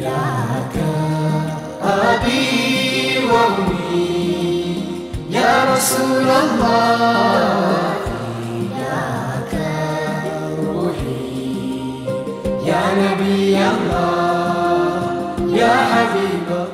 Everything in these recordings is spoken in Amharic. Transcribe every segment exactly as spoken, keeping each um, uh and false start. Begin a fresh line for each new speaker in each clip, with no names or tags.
فداك أبي وأمي يا رسول الله فداك روحي يا نبي الله يا حبيب الله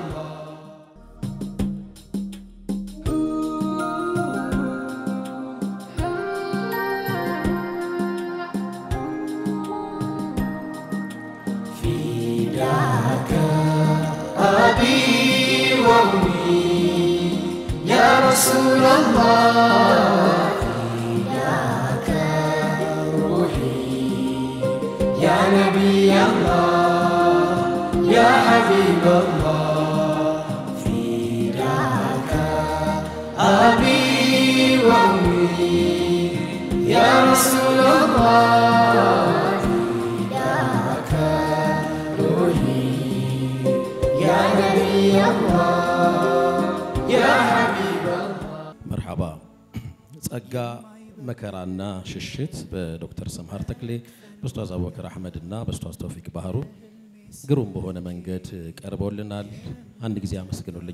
أبي وأمي يا رسول الله فداك روحي يا نبي الله يا حبيب الله فداك أبي وأمي يا رسول الله فداك روحي يا نبي الله يا حبيب الله
مرحبا ጸጋ መከራና ሽሽት በዶክተር ሰምሃር ተክሌ በኡስታዝ አቡበከር አህመድና በኡስታዝ ተውፊቅ ባህሩ ግሩም በሆነ መንገድ ቀርበውልናል። አንድ ጊዜ አመስግኑልኝ።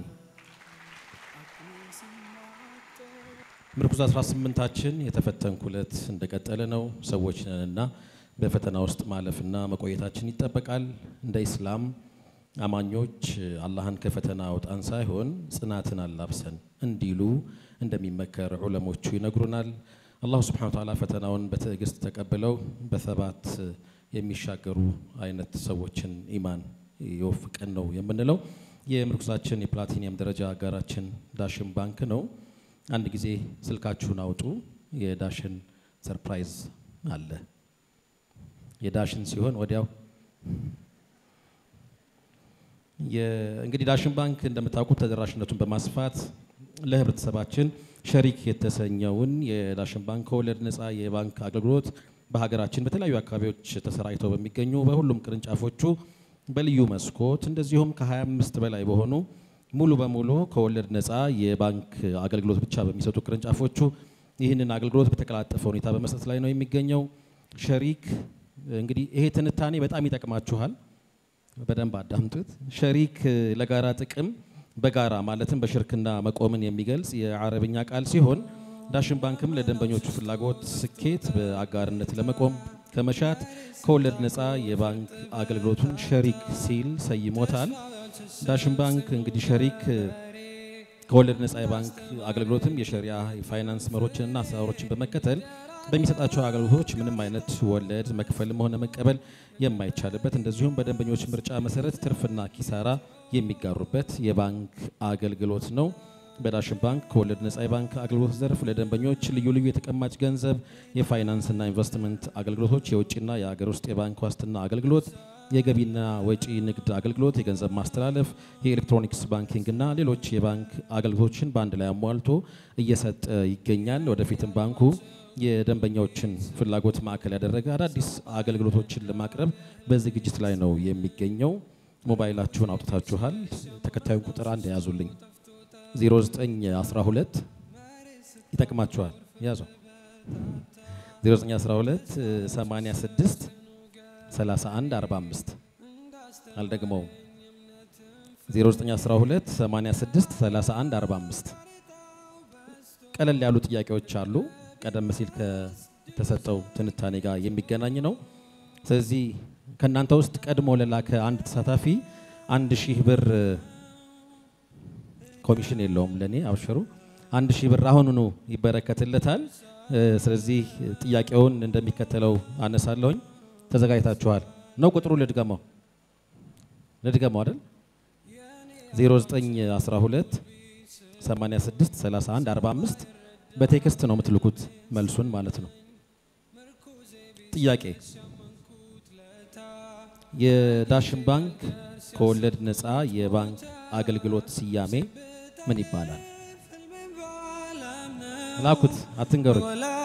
ምርኩዝ አስራ ስምንታችን የተፈተንኩለት እንደቀጠለ ነው። ሰዎች ነንና በፈተና ውስጥ ማለፍና መቆየታችን ይጠበቃል። እንደ እስላም አማኞች አላህን ከፈተና አውጣን ሳይሆን ጽናትን አላብሰን እንዲሉ እንደሚመከር ዑለሞቹ ይነግሩናል። አላህ Subhanahu Wa Ta'ala ፈተናውን በትዕግስት ተቀበለው በተባት የሚሻገሩ አይነት ሰዎችን ኢማን ይወፍቀን ነው የምንለው። የምርኩዛችን የፕላቲኒየም ደረጃ አጋራችን ዳሽን ባንክ ነው። አንድ ጊዜ ስልካችሁን አውጡ። የዳሽን ሰርፕራይዝ አለ። የዳሽን ሲሆን ወዲያው የእንግዲህ ዳሽን ባንክ እንደምታውቁት ተደራሽነቱን በማስፋት ለህብረተሰባችን ሸሪክ የተሰኘውን የዳሽን ባንክ ከወለድ ነፃ የባንክ አገልግሎት በሀገራችን በተለያዩ አካባቢዎች ተሰራጭተው በሚገኙ በሁሉም ቅርንጫፎቹ በልዩ መስኮት እንደዚሁም ከ25 በላይ በሆኑ ሙሉ በሙሉ ከወለድ ነፃ የባንክ አገልግሎት ብቻ በሚሰጡ ቅርንጫፎቹ ይህንን አገልግሎት በተቀላጠፈ ሁኔታ በመስጠት ላይ ነው የሚገኘው። ሸሪክ እንግዲህ ይሄ ትንታኔ በጣም ይጠቅማችኋል። በደንብ አዳምጡት። ሸሪክ ለጋራ ጥቅም በጋራ ማለትም በሽርክና መቆምን የሚገልጽ የአረብኛ ቃል ሲሆን ዳሽን ባንክም ለደንበኞቹ ፍላጎት ስኬት በአጋርነት ለመቆም ከመሻት ከወለድ ነፃ የባንክ አገልግሎቱን ሸሪክ ሲል ሰይሞታል። ዳሽን ባንክ እንግዲህ ሸሪክ ከወለድ ነፃ የባንክ አገልግሎትም የሸሪዓ የፋይናንስ መሮችንና አሰራሮችን በመከተል በሚሰጣቸው አገልግሎቶች ምንም አይነት ወለድ መክፈልም ሆነ መቀበል የማይቻልበት እንደዚሁም በደንበኞች ምርጫ መሰረት ትርፍና ኪሳራ የሚጋሩበት የባንክ አገልግሎት ነው። በዳሽን ባንክ ከወለድ ነፃ የባንክ አገልግሎት ዘርፍ ለደንበኞች ልዩ ልዩ የተቀማጭ ገንዘብ የፋይናንስና ኢንቨስትመንት አገልግሎቶች፣ የውጭና የሀገር ውስጥ የባንክ ዋስትና አገልግሎት፣ የገቢና ወጪ ንግድ አገልግሎት፣ የገንዘብ ማስተላለፍ፣ የኤሌክትሮኒክስ ባንኪንግና ሌሎች የባንክ አገልግሎቶችን በአንድ ላይ አሟልቶ እየሰጠ ይገኛል። ወደፊትም ባንኩ የደንበኞችን ፍላጎት ማዕከል ያደረገ አዳዲስ አገልግሎቶችን ለማቅረብ በዝግጅት ላይ ነው የሚገኘው። ሞባይላችሁን አውጥታችኋል። ተከታዩን ቁጥር አንድ ያዙልኝ። ዜሮ ዘጠኝ አስራ ሁለት ይጠቅማችኋል። ያዙ። ዜሮ ዘጠኝ አስራ ሁለት ሰማንያ ስድስት ሰላሳ አንድ አርባ አምስት አልደግመው። ዜሮ ዘጠኝ አስራ ሁለት ሰማንያ ስድስት ሰላሳ አንድ አርባ አምስት ቀለል ያሉ ጥያቄዎች አሉ። ቀደም ሲል ከተሰጠው ትንታኔ ጋር የሚገናኝ ነው። ስለዚህ ከናንተ ውስጥ ቀድሞ ለላከ አንድ ተሳታፊ አንድ ሺህ ብር ኮሚሽን የለውም ለኔ አብሽሩ አንድ ሺህ ብር አሁኑኑ ይበረከትለታል። ስለዚህ ጥያቄውን እንደሚከተለው አነሳለሁኝ። ተዘጋጅታችኋል ነው? ቁጥሩ ልድገመው ልድገመው አይደል? ዜሮ ዘጠኝ አስራ ሁለት ሰማንያ ስድስት ሰላሳ አንድ አርባ አምስት በቴክስት ነው የምትልኩት መልሱን ማለት ነው። ጥያቄ የዳሽን ባንክ ከወለድ ነፃ የባንክ አገልግሎት ስያሜ ምን ይባላል? ላኩት አትንገሩኝ።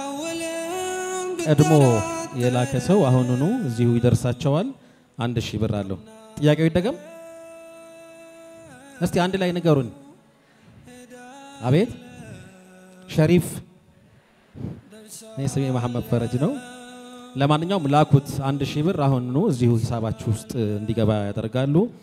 ቀድሞ የላከ ሰው አሁኑኑ እዚሁ ይደርሳቸዋል። አንድ ሺህ ብር አለው። ጥያቄው ይደገም እስቲ አንድ ላይ ንገሩን። አቤት ሸሪፍ ነስሚ መሐመድ ፈረጅ ነው። ለማንኛውም ላኩት አንድ ሺህ ብር አሁን ነው እዚሁ ሂሳባችሁ ውስጥ እንዲገባ ያደርጋሉ።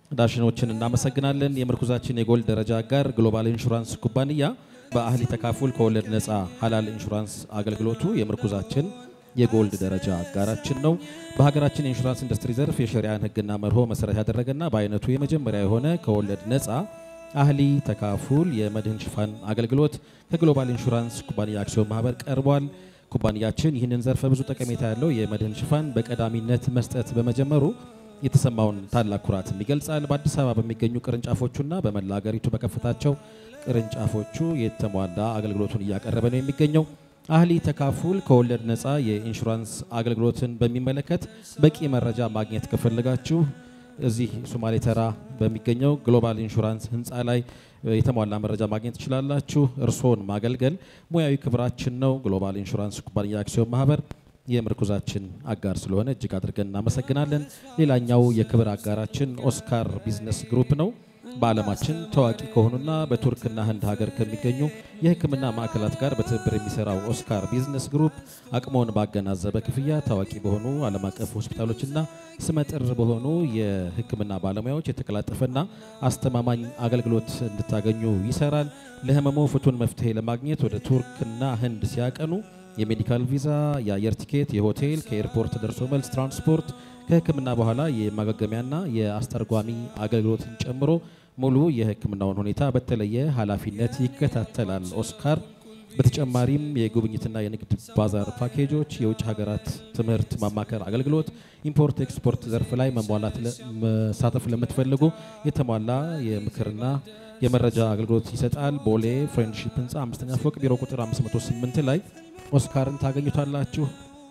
ዳሽኖችን እናመሰግናለን የምርኩዛችን የጎል ደረጃ ጋር ግሎባል ኢንሹራንስ ኩባንያ በአህሊ ተካፉል ከወለድ ነፃ ሐላል ኢንሹራንስ አገልግሎቱ የምርኩዛችን የጎልድ ደረጃ አጋራችን ነው በሀገራችን ኢንሹራንስ ኢንዱስትሪ ዘርፍ የሸሪዓን ህግና መርሆ መሰረት ያደረገና በአይነቱ የመጀመሪያ የሆነ ከወለድ ነፃ አህሊ ተካፉል የመድህን ሽፋን አገልግሎት ከግሎባል ኢንሹራንስ ኩባንያ አክሲዮን ማህበር ቀርቧል ኩባንያችን ይህንን ዘርፈ ብዙ ጠቀሜታ ያለው የመድህን ሽፋን በቀዳሚነት መስጠት በመጀመሩ የተሰማውን ታላቅ ኩራት ይገልጻል በአዲስ አበባ በሚገኙ ቅርንጫፎቹና በመላ ሀገሪቱ በከፈታቸው ቅርንጫፎቹ የተሟላ አገልግሎቱን እያቀረበ ነው የሚገኘው አህሊ ተካፉል ከወለድ ነፃ የኢንሹራንስ አገልግሎትን በሚመለከት በቂ መረጃ ማግኘት ከፈለጋችሁ እዚህ ሶማሌ ተራ በሚገኘው ግሎባል ኢንሹራንስ ህንፃ ላይ የተሟላ መረጃ ማግኘት ትችላላችሁ እርሶን ማገልገል ሙያዊ ክብራችን ነው ግሎባል ኢንሹራንስ ኩባንያ አክሲዮን ማህበር የምርኩዛችን አጋር ስለሆነ እጅግ አድርገን እናመሰግናለን ሌላኛው የክብር አጋራችን ኦስካር ቢዝነስ ግሩፕ ነው በዓለማችን ታዋቂ ከሆኑና በቱርክና ህንድ ሀገር ከሚገኙ የህክምና ማዕከላት ጋር በትብብር የሚሰራው ኦስካር ቢዝነስ ግሩፕ አቅሞን ባገናዘበ ክፍያ ታዋቂ በሆኑ ዓለም አቀፍ ሆስፒታሎችና ስመጥር በሆኑ የህክምና ባለሙያዎች የተቀላጠፈና አስተማማኝ አገልግሎት እንድታገኙ ይሰራል ለህመሙ ፍቱን መፍትሄ ለማግኘት ወደ ቱርክና ህንድ ሲያቀኑ የሜዲካል ቪዛ የአየር ቲኬት የሆቴል ከኤርፖርት ደርሶ መልስ ትራንስፖርት ከህክምና በኋላ የማገገሚያና የአስተርጓሚ አገልግሎትን ጨምሮ ሙሉ የህክምናውን ሁኔታ በተለየ ኃላፊነት ይከታተላል ኦስካር በተጨማሪም የጉብኝትና የንግድ ባዛር ፓኬጆች የውጭ ሀገራት ትምህርት ማማከር አገልግሎት ኢምፖርት ኤክስፖርት ዘርፍ ላይ መሟላት መሳተፍ ለምትፈልጉ የተሟላ የምክርና የመረጃ አገልግሎት ይሰጣል ቦሌ ፍሬንድሺፕ ህንፃ አምስተኛ ፎቅ ቢሮ ቁጥር አምስት መቶ ስምንት ላይ ኦስካርን ታገኙታላችሁ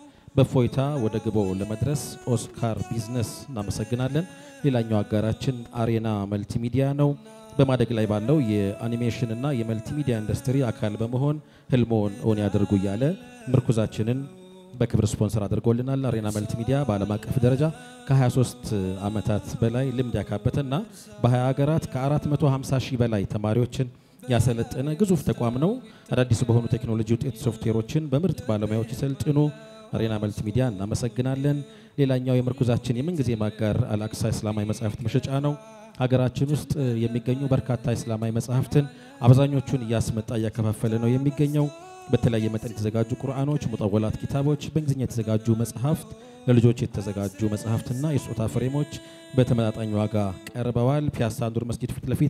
በፎይታ ወደ ግቦ ለመድረስ ኦስካር ቢዝነስ እናመሰግናለን ሌላኛው አጋራችን አሬና መልቲሚዲያ ነው በማደግ ላይ ባለው የአኒሜሽን እና የመልቲሚዲያ ኢንዱስትሪ አካል በመሆን ህልሞን ኦን ያደርጉ ያለ ምርኩዛችንን በክብር ስፖንሰር አድርጎልናል አሬና መልቲሚዲያ በዓለም አቀፍ ደረጃ ከ23 ዓመታት በላይ ልምድ ያካበተና በ20 ሀገራት ከ450 ሺህ በላይ ተማሪዎችን ያሰለጠነ ግዙፍ ተቋም ነው አዳዲስ በሆኑ ቴክኖሎጂ ውጤት ሶፍትዌሮችን በምርጥ ባለሙያዎች ይሰልጥኑ አሬና መልቲሚዲያ እናመሰግናለን ሌላኛው የምርኩዛችን የምንጊዜ ማጋር አላክሳ እስላማዊ መጻሕፍት መሸጫ ነው ሀገራችን ውስጥ የሚገኙ በርካታ እስላማዊ መጻሕፍትን አብዛኞቹን እያስመጣ እያከፋፈለ ነው የሚገኘው በተለያየ መጠን የተዘጋጁ ቁርአኖች ሙጠወላት ኪታቦች በእንግሊዝኛ የተዘጋጁ መጻሕፍት ለልጆች የተዘጋጁ መጻሕፍትና የስጦታ ፍሬሞች በተመጣጣኝ ዋጋ ቀርበዋል ፒያሳ አንዱር መስጊድ ፊት ለፊት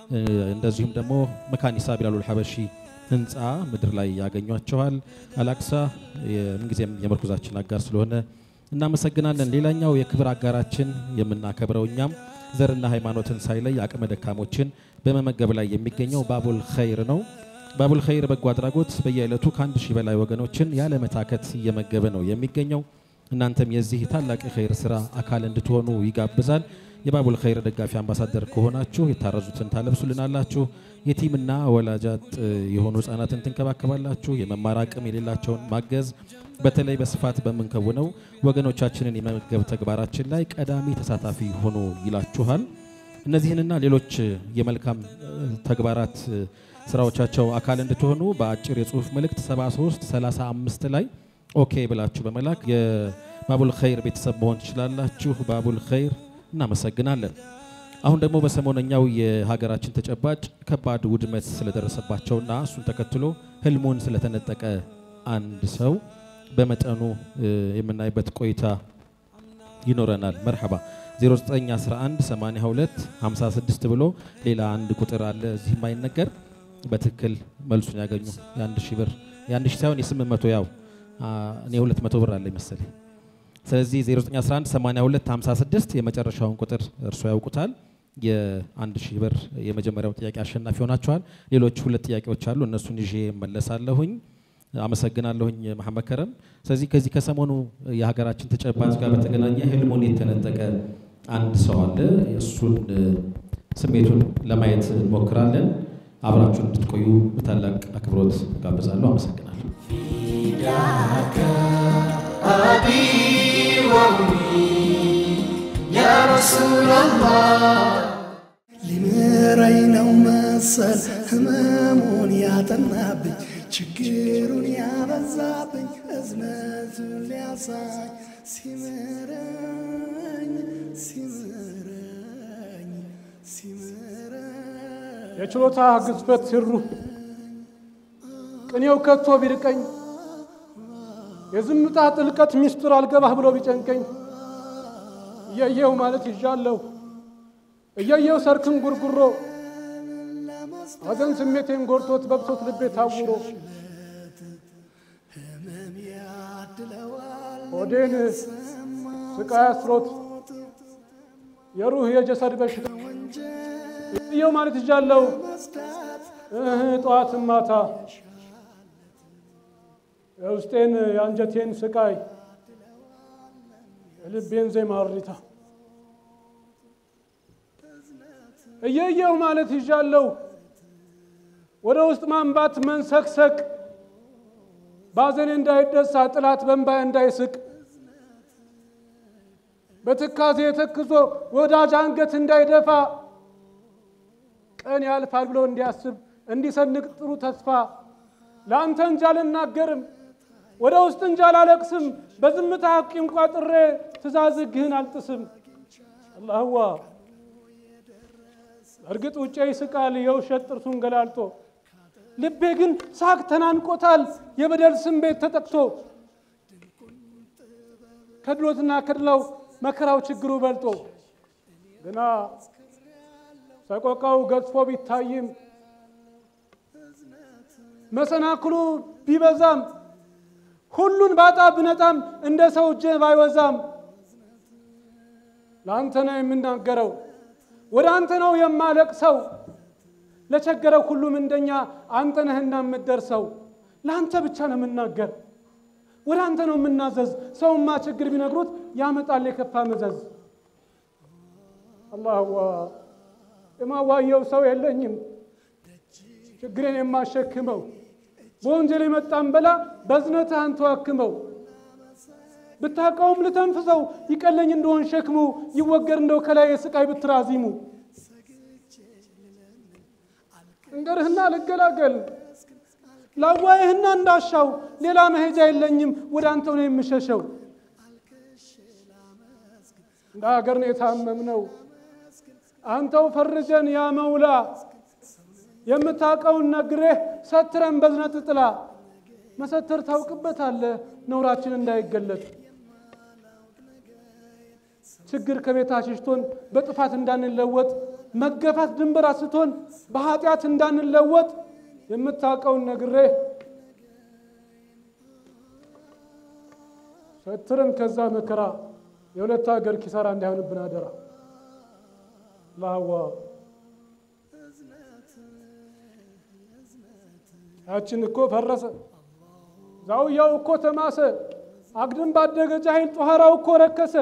እንደዚሁም ደግሞ መካኒሳ ቢላሉል ሐበሺ ህንፃ ምድር ላይ ያገኙአቸዋል አላክሳ የምንጊዜም የምርኩዛችን አጋር ስለሆነ እናመሰግናለን ሌላኛው የክብር አጋራችን የምናከብረው እኛም ዘርና ሃይማኖትን ሳይለይ አቅመ ደካሞችን በመመገብ ላይ የሚገኘው ባቡል ኸይር ነው ባቡል ኸይር በጎ አድራጎት በየዕለቱ ከአንድ ሺህ በላይ ወገኖችን ያለ መታከት እየመገበ ነው የሚገኘው እናንተም የዚህ ታላቅ ኸይር ስራ አካል እንድትሆኑ ይጋብዛል የባቡል ኸይር ደጋፊ አምባሳደር ከሆናችሁ የታረዙትን ታለብሱልናላችሁ የቲምና ወላጃት የሆኑ ህፃናትን ትንከባከባላችሁ የመማር አቅም የሌላቸውን ማገዝ በተለይ በስፋት በመንከውነው ወገኖቻችንን የመገብ ተግባራችን ላይ ቀዳሚ ተሳታፊ ሆኖ ይላችኋል እነዚህንና ሌሎች የመልካም ተግባራት ስራዎቻቸው አካል እንድትሆኑ በአጭር የጽሁፍ መልእክት ሰባ ሶስት ሰላሳ አምስት ላይ ኦኬ ብላችሁ በመላክ የባቡል ኸይር ቤተሰብ መሆን ትችላላችሁ ባቡል ኸይር እናመሰግናለን አሁን ደግሞ በሰሞነኛው የሀገራችን ተጨባጭ ከባድ ውድመት ስለደረሰባቸውና እሱን ተከትሎ ህልሙን ስለተነጠቀ አንድ ሰው በመጠኑ የምናይበት ቆይታ ይኖረናል መርሐባ ዜሮ ዘጠኝ አስራ አንድ ሰማንያ ሁለት ሃምሳ ስድስት ብሎ ሌላ አንድ ቁጥር አለ እዚህ ማይነገር በትክክል መልሱን ያገኙ የአንድ ሺህ ብር የአንድ ሺህ ሳይሆን የስምንት መቶ ያው እኔ ሁለት መቶ ብር አለ መሰለኝ ስለዚህ ዜሮ ዘጠኝ አስራ አንድ ሰማንያ ሁለት ሃምሳ ስድስት የመጨረሻውን ቁጥር እርሶ ያውቁታል የአንድ ሺህ ብር የመጀመሪያው ጥያቄ አሸናፊ ሆናችኋል ሌሎች ሁለት ጥያቄዎች አሉ እነሱን ይዤ መለሳለሁኝ አመሰግናለሁኝ መሐመድ ከረም ስለዚህ ከዚህ ከሰሞኑ የሀገራችን ተጨባጭ ጋር በተገናኘ ህልሙን የተነጠቀ አንድ ሰው አለ እሱን ስሜቱን ለማየት እንሞክራለን አብራችሁን እንድትቆዩ በታላቅ አክብሮት ጋብዛለሁ አመሰግናለሁ ፊዳከ አቢ ወሚ ያ ረሱላላህ
ሊምረኝ ነው መሰል ህመሙን ያጠናብኝ ችግሩን ያበዛብኝ እዝነቱን ሊያሳይ ሲምረኝ ሲምረኝ
የችሎታ ግዝፈት ሲሩ ቅኔው ከቶ ቢርቀኝ የዝምታ ጥልቀት ሚስጥር አልገባህ ብሎ ቢጨንቀኝ እየየው ማለት ይዣለሁ እየየው ሰርክን ጉርጉሮ አዘን ስሜቴን ጎርቶት በብሶት ልቤ ታውሮ ሆዴን ስቃይ አስሮት የሩህ የጀሰድ በሽታ እየየው ማለት ይዣለሁ ጠዋት ማታ የውስጤን የአንጀቴን ስቃይ የልቤን ዜማ እሪታ እየየው ማለት ይዣለሁ ወደ ውስጥ ማንባት መንሰክሰክ ባዘኔ እንዳይደሳ ጥላት በእንባዬ እንዳይስቅ በትካዜ ተክዞ ወዳጅ አንገት እንዳይደፋ ቀን ያልፋል ብሎ እንዲያስብ እንዲሰንቅ ጥሩ ተስፋ ላንተ እንጂ አልናገርም ወደ ውስጥ እንጂ አላለቅስም በዝምታ ሐቂም ቋጥሬ ትእዛዝ ሕግህን አልጥስም አላህዋ እርግጥ ውጪ ይስቃል የውሸት ጥርሱን ገላልጦ ልቤ ግን ሳቅ ተናንቆታል የበደል ስሜት ተጠቅቶ ከድሎትና ከድላው መከራው ችግሩ በልጦ ግና ሰቆቃው ገዝፎ ቢታይም መሰናክሉ ቢበዛም ሁሉን ባጣ ብነጣም እንደ ሰው እጄ ባይወዛም ላንተ ነው የምናገረው ወደ አንተ ነው የማለቅሰው ለቸገረው ሁሉም እንደኛ አንተ ነህና የምትደርሰው ላንተ ብቻ ነው የምናገር ወደ አንተ ነው የምናዘዝ ሰውማ ችግር ቢነግሩት ያመጣል የከፋ መዘዝ አላህዋ የማዋየው ሰው የለኝም ችግሬን የማሸክመው በወንጀል የመጣን በላ በዝነትህ አንተ ወክመው ብታቀውም ልተንፍሰው ይቀለኝ እንደሆን ሸክሙ ይወገር እንደው ከላይ የስቃይ ብትራዚሙ እንገርህና ልገላገል ላዋይህና እንዳሻው ሌላ መሄጃ የለኝም ወደ አንተው ነው የምሸሸው እንደ ሀገር ነው የታመምነው አንተው ፈርጀን ያ መውላ የምታቀውን ነግሬህ ሰትረን በዝነት ጥላ መሰተር ታውቅበታለህ ነውራችን እንዳይገለጥ ችግር ከቤታችን በጥፋት እንዳንለወጥ መገፋት ድንበር አስቶን በኃጢያት እንዳንለወጥ የምታቀውን ነግሬህ ሰትረን ከዛ መከራ የሁለት ሀገር ኪሳራ እንዳይሆንብን አደራ አላህዋ ያችን እኮ ፈረሰ ዛውያው እኮ ተማሰ አግድም ባደገ ጃሂል ጧሃራው እኮ ረከሰ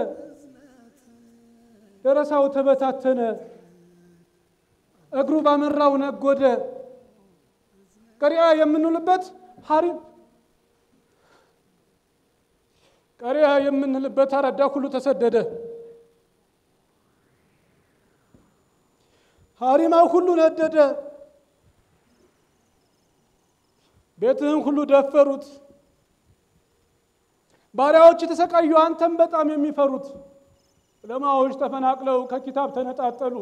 ደረሳው ተበታተነ እግሩ ባመራው ነጎደ ቀሪያ የምንልበት ሐሪም ቀሪያ የምንልበት አረዳ ሁሉ ተሰደደ ሐሪማው ሁሉ ነደደ ቤትህን ሁሉ ደፈሩት ባሪያዎች ተሰቃዩ አንተም በጣም የሚፈሩት ለማዎች ተፈናቅለው ከኪታብ ተነጣጠሉ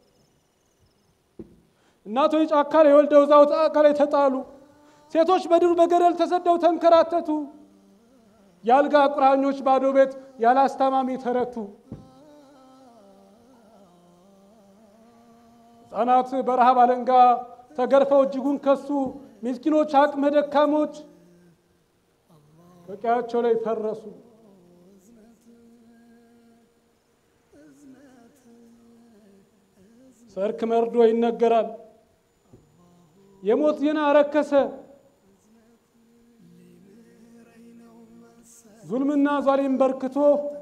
እናቶች ጫካ ላይ ወልደው ዛው ጫካ ላይ ተጣሉ ሴቶች በዱር በገደል ተሰደው ተንከራተቱ ያልጋ ቁራኞች ባዶ ቤት ያላስተማሚ ተረቱ ጻናት በረሃብ አለንጋ ተገርፈው እጅጉን ከሱ ምስኪኖች አቅመ ደካሞች በቂያቸው ላይ ፈረሱ ሰርክ መርዶ ይነገራል የሞት ዜና ረከሰ ዙልምና ዛሊም በርክቶ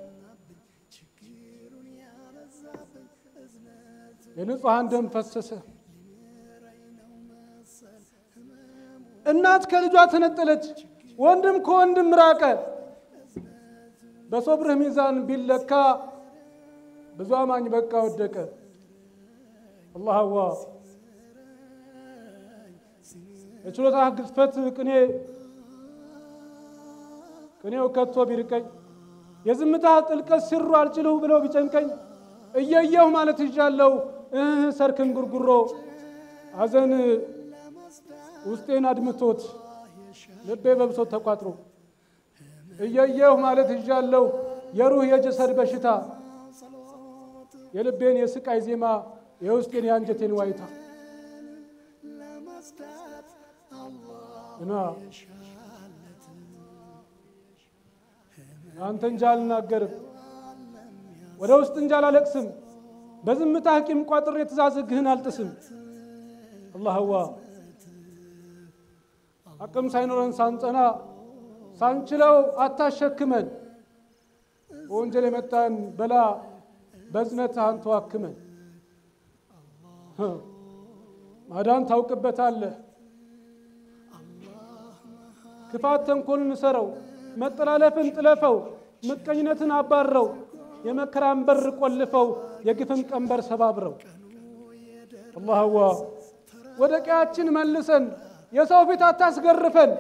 የንጹሃን ደም ፈሰሰ እናት ከልጇ ተነጠለች ወንድም ከወንድም ራቀ በሶብርህ ሚዛን ቢለካ ብዙ አማኝ በቃ ወደቀ አላህዋ የችሎታ ግዝፈት ቅኔ ቅኔው ከቶ ቢርቀኝ የዝምታ ጥልቀት ሲሩ አልችለው ብለው ቢጨንቀኝ እየየው ማለት ይዣለሁ እህ ሰርክን ጉርጉሮ አዘን ውስጤን አድምቶት ልቤ በብሶት ተቋጥሮ እየየሁ ማለት ይዣለሁ የሩህ የጀሰድ በሽታ የልቤን የስቃይ ዜማ የውስጤን ያንጀቴን ዋይታ እና አንተ እንጃል ናገር ወደ ውስጥ እንጃል አለቅስም በዝምታ ሐቂም ቋጥሬ ተዛዝግህን አልጥስም አላህዋ አቅም ሳይኖረን ሳንጸና ሳንችለው አታሸክመን ወንጀል የመጣን በላ በዝነት አንተ አክመን ማዳን ታውቅበታለህ ክፋት ተንኮልን ሰረው መጠላለፍን ጥለፈው ምቀኝነትን አባረው የመከራን በር ቆልፈው የግፍን ቀንበር ሰባብረው አላህዋ ወደ ቀያችን መልሰን የሰው ፊት አታስገርፈን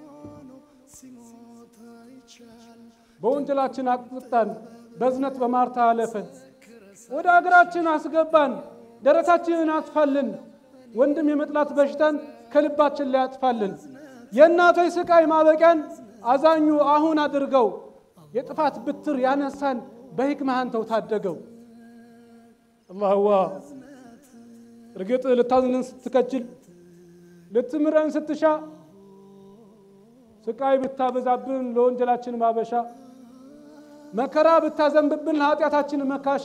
በወንጀላችን አቅጥጣን በዝነት በማርታ አለፈን ወደ አገራችን አስገባን ደረታችንን አጥፋልን ወንድም የመጥላት በሽታን ከልባችን ላይ አጥፋልን የእናቶይ ስቃይ ማበቂያን አዛኙ አሁን አድርገው የጥፋት ብትር ያነሳን በህክማህ አንተው ታደገው አላህዋ እርግጥ ልታዝንን ስትከጅል ልትምረን ስትሻ ስቃይ ብታበዛብን ለወንጀላችን ማበሻ መከራ ብታዘንብብን ለኃጢአታችን መካሻ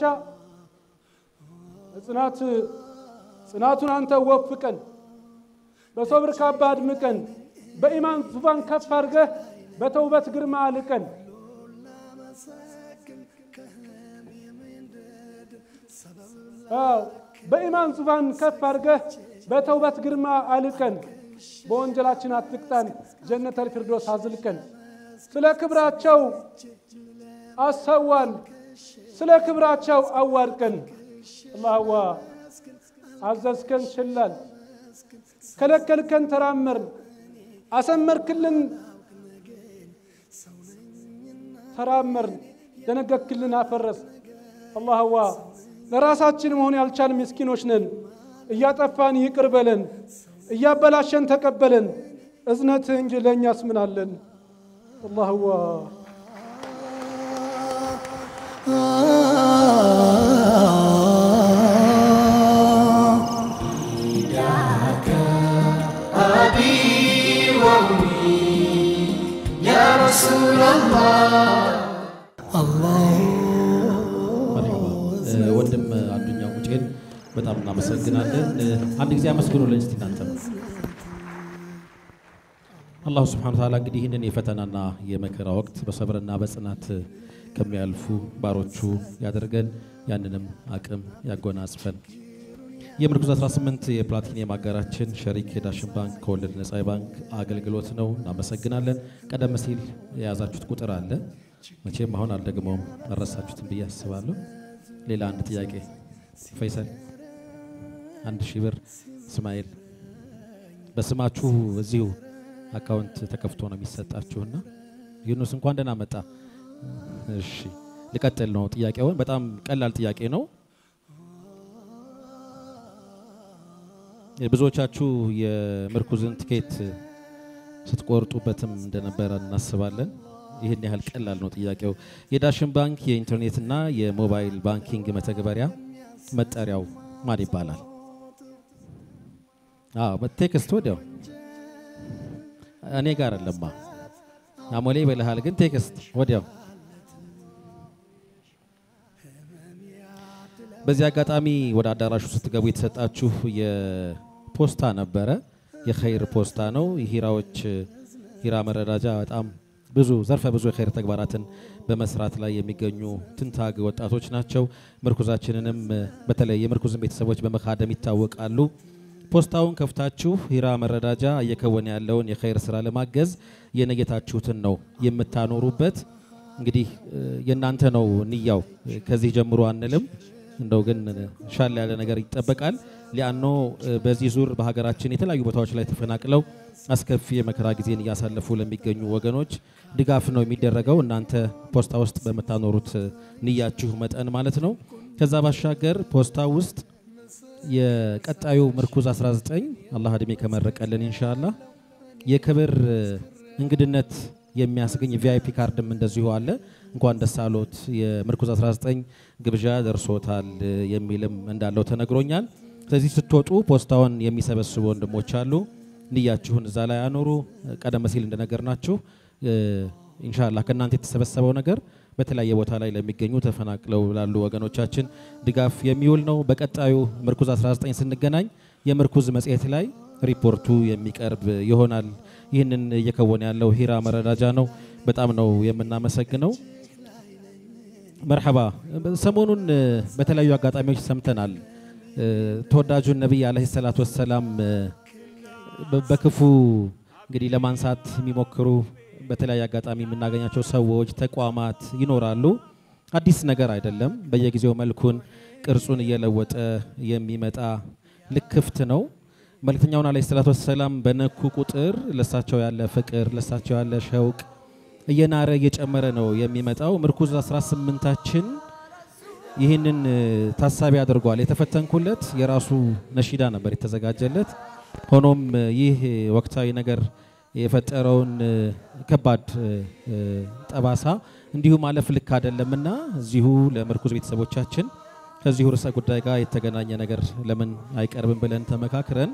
ጽናት ጽናቱን አንተ ወፍቀን በሶብር ካባ አድምቀን በኢማን ዙፋን ከፍ አድርገህ በተውበት ግርማ አልቀን አው በኢማን ዙፋን ከፍ አድርገህ በተውበት ግርማ አልቀን በወንጀላችን አትቅጣን ጀነተል ፊርዶስ አዝልቀን ስለ ክብራቸው አሰዋን ስለ ክብራቸው አዋርቀን አላህዋ አዘዝከን ችላል ከለከልከን ተራመርን አሰመርክልን ተራመርን ደነገክልን አፈረስ አላህዋ ለራሳችን መሆን ያልቻል ምስኪኖች ነን እያጠፋን ይቅር በለን እያበላሸን ተቀበለን እዝነት እንጂ ለኛስ ምን አለን አላህዋ
ወንድም አዱኛው ቁጭን በጣም እናመሰግናለን አንድ ጊዜ አመስግኑልን እስቲ እናንተ አላህ Subhanahu Wa Ta'ala እንግዲህ ይህንን የፈተናና የመከራ ወቅት በሰብርና በጽናት ከሚያልፉ ባሮቹ ያደርገን ያንንም አቅም ያጎናጽፈን የምርኩዝ አስራ ስምንት የፕላቲኒየም አጋራችን ሸሪክ የዳሽን ባንክ ከወለድ ነፃ ባንክ አገልግሎት ነው እናመሰግናለን ቀደም ሲል የያዛችሁት ቁጥር አለ መቼም አሁን አልደግመውም አረሳችሁትም ብዬ አስባለሁ ሌላ አንድ ጥያቄ ፈይሰል አንድ ሺህ ብር እስማኤል በስማችሁ እዚሁ አካውንት ተከፍቶ ነው የሚሰጣችሁና ዩኑስ እንኳን ደህና መጣ እሺ ልቀጥል ነው ጥያቄው በጣም ቀላል ጥያቄ ነው የብዙዎቻችሁ የምርኩዝን ቲኬት ስትቆርጡበትም እንደነበረ እናስባለን ይሄን ያህል ቀላል ነው ጥያቄው የዳሽን ባንክ የኢንተርኔትና የሞባይል ባንኪንግ መተግበሪያ መጠሪያው ማን ይባላል አዎ በቴክስት ወዲያው እኔ ጋር አይደለም አሞሌ በለሃል ግን ቴክስት ወዲያው በዚህ አጋጣሚ ወደ አዳራሹ ስትገቡ የተሰጣችሁ የፖስታ ነበረ የኸይር ፖስታ ነው ሂራዎች ሂራ መረዳጃ በጣም ብዙ ዘርፈ ብዙ የኸይር ተግባራትን በመስራት ላይ የሚገኙ ትንታግ ወጣቶች ናቸው ምርኩዛችንንም በተለይ የምርኩዝን ቤተሰቦች በመካደም ይታወቃሉ ፖስታውን ከፍታችሁ ሂራ መረዳጃ እየከወነ ያለውን የኸይር ስራ ለማገዝ የነገታችሁትን ነው የምታኖሩበት እንግዲህ የናንተ ነው ንያው ከዚህ ጀምሮ አንልም እንደው ግን ሻል ያለ ነገር ይተበቃል ሊአኖ በዚህ ዙር በሀገራችን የተለያዩ ቦታዎች ላይ ተፈናቅለው አስከፊ የመከራ ጊዜን ያሳለፉ ለሚገኙ ወገኖች ድጋፍ ነው የሚደረገው እናንተ ፖስታ ውስጥ በመታኖሩት ንያችሁ መጠን ማለት ነው ከዛ ባሻገር ፖስታ ውስጥ የቀጣዩ ምርኩዝ አስራ ዘጠኝ አላህ እድሜ ከመረቀልን ኢንሻአላህ የክብር እንግድነት የሚያስገኝ ቪአይፒ ካርድም እንደዚሁ አለ እንኳን ደስ አሎት የምርኩዝ አስራ ዘጠኝ ግብዣ ደርሶታል የሚልም እንዳለው ተነግሮኛል ስለዚህ ስትወጡ ፖስታውን የሚሰበስቡ ወንድሞች አሉ ንያችሁን እዛ ላይ አኖሩ ቀደም ሲል እንደነገርናችሁ ኢንሻአላህ ከናንተ የተሰበሰበው ነገር በተለያየ ቦታ ላይ ለሚገኙ ተፈናቅለው ላሉ ወገኖቻችን ድጋፍ የሚውል ነው በቀጣዩ ምርኩዝ አስራ ዘጠኝ ስንገናኝ የምርኩዝ መጽሔት ላይ ሪፖርቱ የሚቀርብ ይሆናል ይህንን እየከወነ ያለው ሂራ መረዳጃ ነው በጣም ነው የምናመሰግነው መርሐባ ሰሞኑን በተለያዩ አጋጣሚዎች ሰምተናል ተወዳጁን ነብይ አለይሂ ሰላቱ ወሰለም በክፉ እንግዲህ ለማንሳት የሚሞክሩ በተለያየ አጋጣሚ የምናገኛቸው ሰዎች ተቋማት ይኖራሉ አዲስ ነገር አይደለም በየጊዜው መልኩን ቅርጹን እየለወጠ የሚመጣ ልክፍት ነው መልእክተኛውን አለይሂ ሰላቱ ወሰለም በነኩ ቁጥር ለሳቸው ያለ ፍቅር ለሳቸው ያለ ሸውቅ እየናረ እየጨመረ ነው የሚመጣው ምርኩዝ አስራ ስምንታችን ይህንን ታሳቢ አድርጓል የተፈተንኩለት የራሱ ነሺዳ ነበር የተዘጋጀለት ሆኖም ይህ ወቅታዊ ነገር የፈጠረውን ከባድ ጠባሳ እንዲሁ ማለፍ ልክ አይደለምና እዚሁ ለምርኩዝ ቤተሰቦቻችን ከዚሁ ርዕሰ ጉዳይ ጋር የተገናኘ ነገር ለምን አይቀርብም ብለን ተመካክረን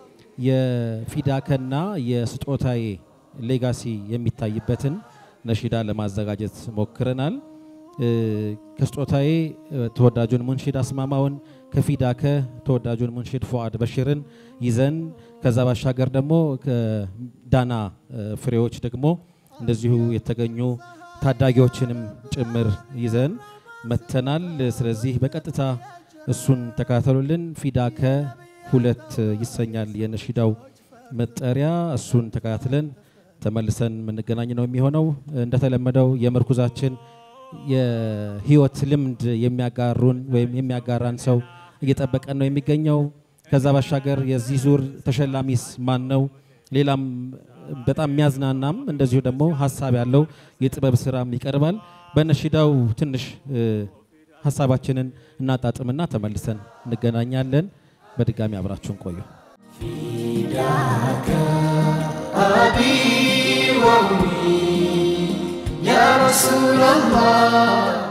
የፊዳከና የስጦታዬ ሌጋሲ የሚታይበትን ነሺዳ ለማዘጋጀት ሞክረናል ከስጦታዬ ተወዳጁን ሙንሺድ አስማማውን ከፊዳከ ተወዳጁን ሙንሺድ ፉአድ በሽርን ይዘን ከዛ ባሻገር ደግሞ ከዳና ፍሬዎች ደግሞ እንደዚሁ የተገኙ ታዳጊዎችንም ጭምር ይዘን መተናል ስለዚህ በቀጥታ እሱን ተካተሉልን ፊዳከ ሁለት ይሰኛል የነሺዳው መጠሪያ እሱን ተካትለን ተመልሰን ምንገናኝ ነው የሚሆነው እንደተለመደው የምርኩዛችን የህይወት ልምድ የሚያጋሩን ወይም የሚያጋራን ሰው እየተጠበቀን ነው የሚገኘው ከዛ ባሻገር የዚህ ዙር ተሸላሚስ ማን ነው ሌላም በጣም የሚያዝናናም እንደዚሁ ደግሞ ሐሳብ ያለው የጥበብ ስራም ይቀርባል በነሺዳው ትንሽ ሐሳባችንን እናጣጥምና ተመልሰን እንገናኛለን በድጋሚ አብራችሁን ቆዩ
ፊዳከ አቢ ወሚ ያ ረሱላላህ